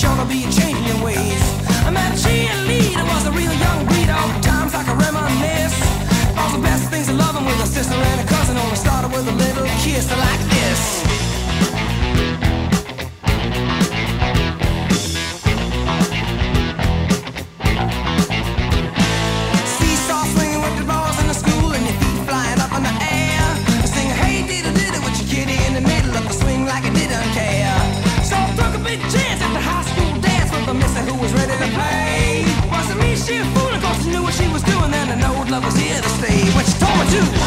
sure to be a change in your ways. I met a cheerleader, was a real young breed. All the times I can reminisce. All the best things of loving with a sister and a cousin. Only started with a little kiss like this. She was fooling 'cause she knew what she was doing. Then I know love was here to stay. When she told me to